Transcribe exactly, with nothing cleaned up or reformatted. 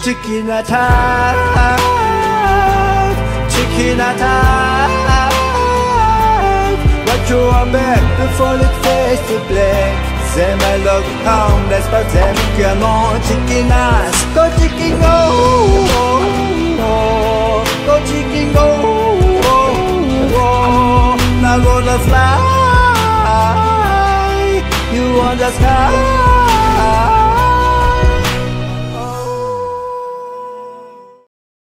chicken attack, chicken attack. Watch your back before it fades to black. Say my love home, let's pass them. Come on, chicken ass, go chicken go, go chicken go. Now gonna fly, you on the sky.